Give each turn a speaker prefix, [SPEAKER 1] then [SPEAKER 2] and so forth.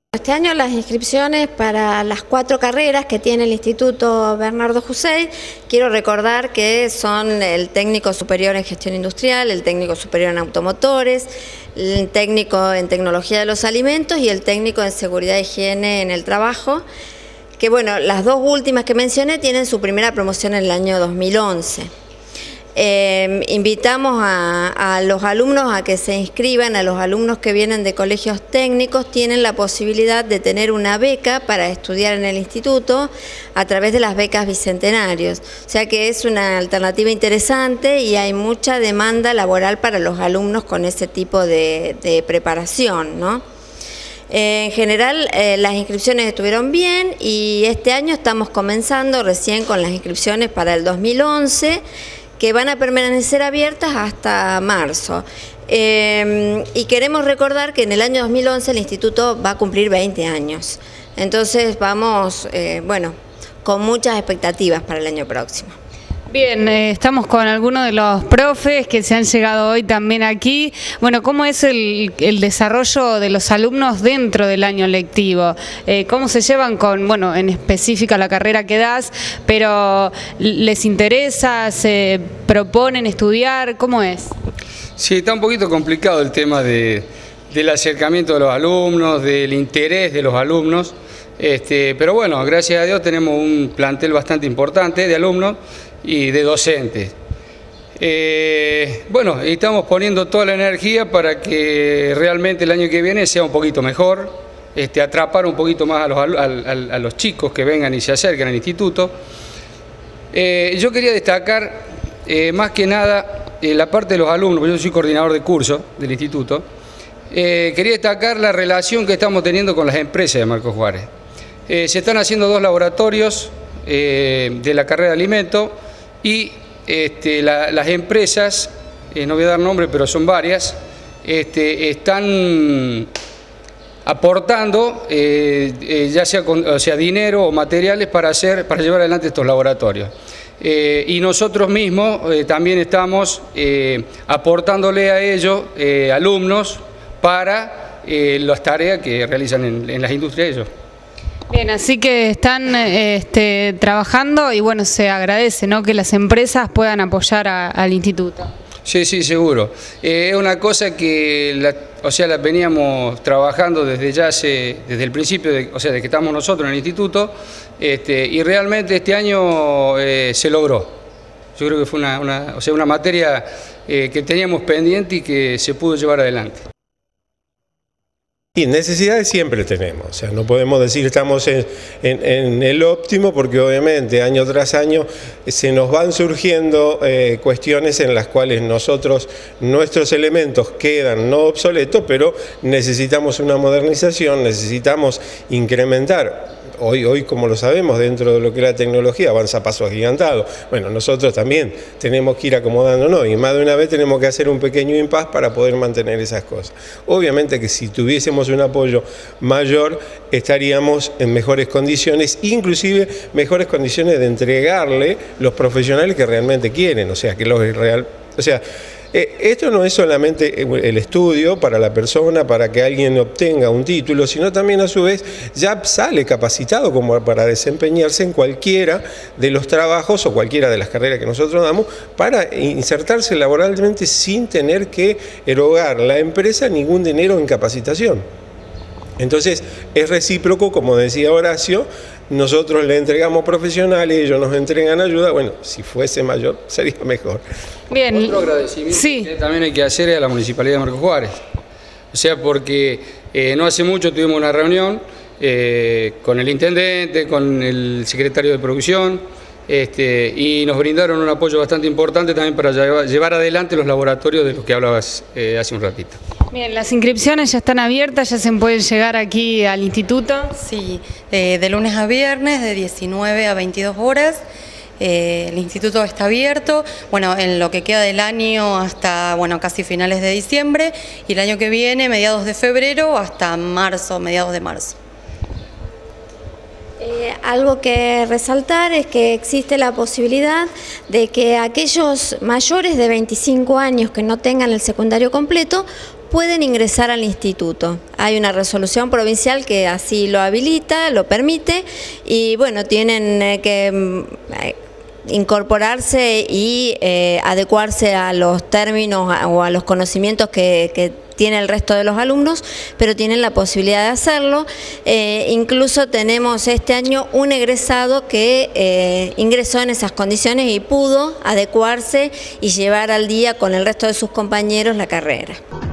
[SPEAKER 1] Este año las inscripciones para las 4 carreras que tiene el Instituto Bernardo Hussein, quiero recordar que son el técnico superior en gestión industrial, el técnico superior en automotores, el técnico en tecnología de los alimentos y el técnico en seguridad e higiene en el trabajo, que bueno, las dos últimas que mencioné tienen su primera promoción en el año 2011. Invitamos a los alumnos a que se inscriban, a los alumnos que vienen de colegios técnicos tienen la posibilidad de tener una beca para estudiar en el instituto a través de las becas bicentenarios, o sea que es una alternativa interesante y hay mucha demanda laboral para los alumnos con ese tipo de preparación, ¿no? En general las inscripciones estuvieron bien y este año estamos comenzando recién con las inscripciones para el 2011, que van a permanecer abiertas hasta marzo. Y queremos recordar que en el año 2011 el instituto va a cumplir 20 años. Entonces vamos, bueno, con muchas expectativas para el año próximo.
[SPEAKER 2] Bien, estamos con algunos de los profes que se han llegado hoy también aquí. Bueno, ¿cómo es el desarrollo de los alumnos dentro del año lectivo? ¿Cómo se llevan con, bueno, en específica la carrera que das, pero les interesa, se proponen estudiar? ¿Cómo es?
[SPEAKER 3] Sí, está un poquito complicado el tema del acercamiento de los alumnos, del interés de los alumnos. Pero bueno, gracias a Dios tenemos un plantel bastante importante de alumnos y de docentes. Bueno, estamos poniendo toda la energía para que realmente el año que viene sea un poquito mejor, atrapar un poquito más a los chicos que vengan y se acerquen al instituto. Yo quería destacar más que nada la parte de los alumnos, porque yo soy coordinador de curso del instituto. Quería destacar la relación que estamos teniendo con las empresas de Marcos Juárez. Se están haciendo 2 laboratorios de la carrera de alimentos y las empresas, no voy a dar nombre, pero son varias, están aportando ya sea dinero o materiales para llevar adelante estos laboratorios. Y nosotros mismos también estamos aportándole a ellos alumnos para las tareas que realizan en las industrias ellos.
[SPEAKER 2] Bien, así que están trabajando y bueno, se agradece, ¿no?, que las empresas puedan apoyar al instituto.
[SPEAKER 3] Sí, sí, seguro. Es una cosa que la veníamos trabajando desde el principio, de que estamos nosotros en el instituto, y realmente este año se logró. Yo creo que fue una materia que teníamos pendiente y que se pudo llevar adelante.
[SPEAKER 4] Y necesidades siempre tenemos, o sea, no podemos decir estamos en el óptimo porque obviamente año tras año se nos van surgiendo cuestiones en las cuales nuestros elementos quedan no obsoletos, pero necesitamos una modernización, necesitamos incrementar. Hoy, como lo sabemos, dentro de lo que es la tecnología avanza a pasos agigantados. Bueno, nosotros también tenemos que ir acomodándonos y más de una vez tenemos que hacer un pequeño impasse para poder mantener esas cosas. Obviamente que si tuviésemos un apoyo mayor estaríamos en mejores condiciones, inclusive mejores condiciones de entregarle los profesionales que realmente quieren, esto no es solamente el estudio para la persona, para que alguien obtenga un título, sino también a su vez ya sale capacitado como para desempeñarse en cualquiera de los trabajos o cualquiera de las carreras que nosotros damos para insertarse laboralmente sin tener que erogar la empresa ningún dinero en capacitación. Entonces es recíproco, como decía Horacio, nosotros le entregamos profesionales, ellos nos entregan ayuda, bueno, si fuese mayor sería mejor.
[SPEAKER 2] Bien.
[SPEAKER 3] Otro agradecimiento
[SPEAKER 2] sí,
[SPEAKER 3] que también hay que hacer a la Municipalidad de Marcos Juárez, o sea, porque no hace mucho tuvimos una reunión con el intendente, con el secretario de producción, y nos brindaron un apoyo bastante importante también para llevar adelante los laboratorios de los que hablabas hace un ratito.
[SPEAKER 2] Bien, las inscripciones ya están abiertas, ya se pueden llegar aquí al instituto.
[SPEAKER 5] Sí, de lunes a viernes, de 19 a 22 horas. El instituto está abierto, bueno, en lo que queda del año hasta, bueno, casi finales de diciembre, y el año que viene, mediados de febrero hasta marzo, mediados de marzo.
[SPEAKER 1] Algo que resaltar es que existe la posibilidad de que aquellos mayores de 25 años que no tengan el secundario completo pueden ingresar al instituto. Hay una resolución provincial que así lo habilita, lo permite, y bueno, tienen que incorporarse y adecuarse a los términos o a los conocimientos que tiene el resto de los alumnos, pero tienen la posibilidad de hacerlo. Incluso tenemos este año un egresado que ingresó en esas condiciones y pudo adecuarse y llevar al día con el resto de sus compañeros la carrera.